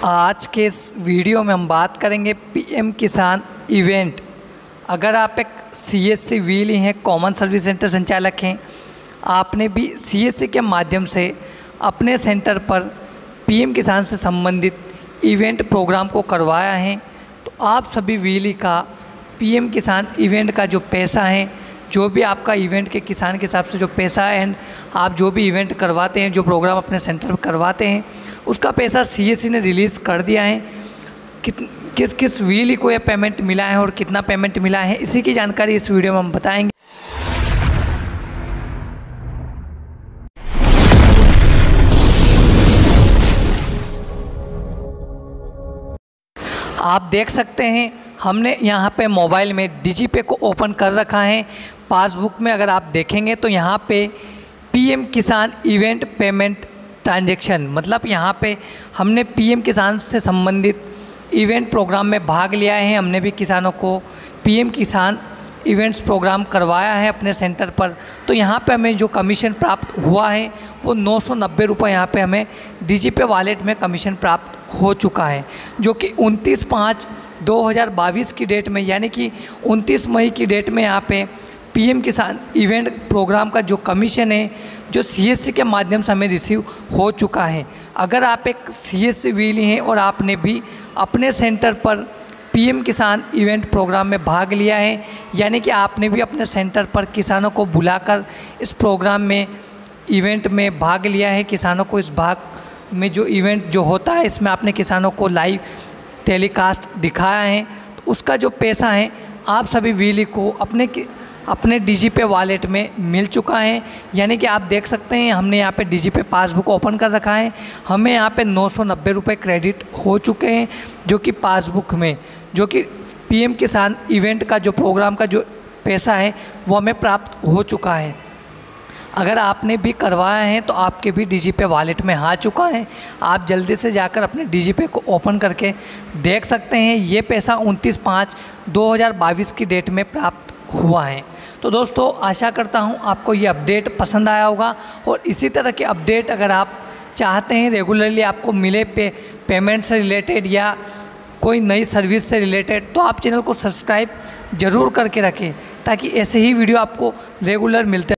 आज के इस वीडियो में हम बात करेंगे पीएम किसान इवेंट। अगर आप एक सीएससी व्हील हैं, कॉमन सर्विस सेंटर संचालक हैं, आपने भी सीएससी के माध्यम से अपने सेंटर पर पीएम किसान से संबंधित इवेंट प्रोग्राम को करवाया है, तो आप सभी व्हीली का पीएम किसान इवेंट का जो पैसा है, जो भी आपका इवेंट के किसान के हिसाब से जो पैसा है एंड आप जो भी इवेंट करवाते हैं, जो प्रोग्राम अपने सेंटर पर करवाते हैं, उसका पैसा सीएससी ने रिलीज़ कर दिया है। किस किस व्हीली को यह पेमेंट मिला है और कितना पेमेंट मिला है, इसी की जानकारी इस वीडियो में हम बताएंगे। आप देख सकते हैं हमने यहाँ पे मोबाइल में डीजीपे को ओपन कर रखा है। पासबुक में अगर आप देखेंगे तो यहाँ पे पीएम किसान इवेंट पेमेंट ट्रांजैक्शन, मतलब यहाँ पे हमने पीएम किसान से संबंधित इवेंट प्रोग्राम में भाग लिया है। हमने भी किसानों को पीएम किसान इवेंट्स प्रोग्राम करवाया है अपने सेंटर पर, तो यहाँ पे हमें जो कमीशन प्राप्त हुआ है वो 990 रुपये यहाँ पे हमें डीजीपे वॉलेट में कमीशन प्राप्त हो चुका है, जो कि 29/5/2022 की डेट में, यानी कि 29 मई की डेट में यहाँ पे पीएम किसान इवेंट प्रोग्राम का जो कमीशन है, जो सीएससी के माध्यम से हमें रिसीव हो चुका है। अगर आप एक सीएससी व्हीली हैं और आपने भी अपने सेंटर पर पीएम किसान इवेंट प्रोग्राम में भाग लिया है, यानी कि आपने भी अपने सेंटर पर किसानों को बुलाकर इस प्रोग्राम में इवेंट में भाग लिया है, किसानों को इस भाग में जो इवेंट जो होता है इसमें आपने किसानों को लाइव टेलीकास्ट दिखाया है, तो उसका जो पैसा है आप सभी व्हीली को अपने डीजीपे वॉलेट में मिल चुका है। यानी कि आप देख सकते हैं हमने यहाँ पे डीजीपे पासबुक ओपन कर रखा है, हमें यहाँ पे 990 रुपये क्रेडिट हो चुके हैं, जो कि पासबुक में, जो कि पीएम किसान इवेंट का जो प्रोग्राम का जो पैसा है वो हमें प्राप्त हो चुका है। अगर आपने भी करवाया है तो आपके भी डीजीपे वॉलेट में आ चुका है। आप जल्दी से जाकर अपने डीजीपे को ओपन करके देख सकते हैं, ये पैसा 29/5/2022 की डेट में प्राप्त हुआ है। तो दोस्तों, आशा करता हूँ आपको ये अपडेट पसंद आया होगा, और इसी तरह के अपडेट अगर आप चाहते हैं रेगुलरली आपको मिले पेमेंट से रिलेटेड या कोई नई सर्विस से रिलेटेड, तो आप चैनल को सब्सक्राइब ज़रूर करके रखें, ताकि ऐसे ही वीडियो आपको रेगुलर मिलते